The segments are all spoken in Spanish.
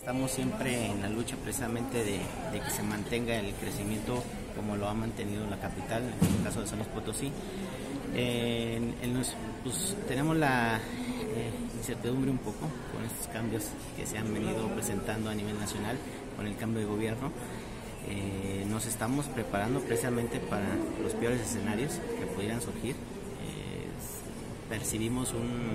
Estamos siempre en la lucha precisamente de que se mantenga el crecimiento como lo ha mantenido la capital, en el caso de San Luis Potosí. Pues, tenemos la incertidumbre un poco con estos cambios que se han venido presentando a nivel nacional con el cambio de gobierno. Nos estamos preparando precisamente para los peores escenarios que pudieran surgir. Percibimos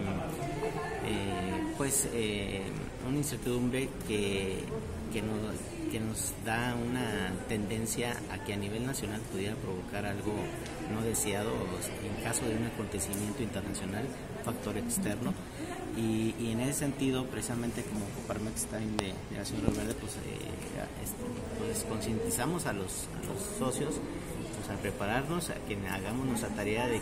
una incertidumbre que nos da una tendencia a que a nivel nacional pudiera provocar algo no deseado en caso de un acontecimiento internacional, un factor externo. Y en ese sentido, precisamente como Coparmex también de la Ciudad Río Verde, pues concientizamos a los socios pues, a prepararnos, a que hagamos nuestra tarea de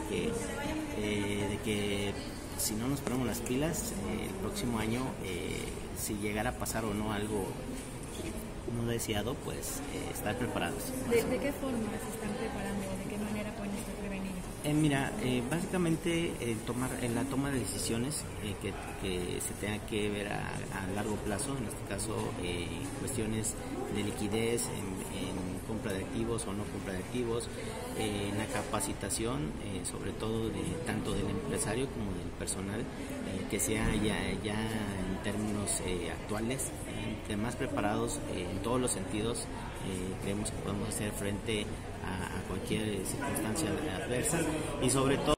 que si no nos ponemos las pilas, el próximo año, si llegara a pasar o no algo no deseado, pues estar preparados. ¿De qué forma se están preparando o de qué manera pueden estar prevenidos? Básicamente en la toma de decisiones que se tenga que ver a largo plazo, en este caso cuestiones de liquidez, en compra de activos o no compra de activos, en la capacitación, sobre todo tanto del empresario como del personal, que sea ya en términos actuales, más preparados en todos los sentidos. Creemos que podemos hacer frente a cualquier circunstancia adversa y sobre todo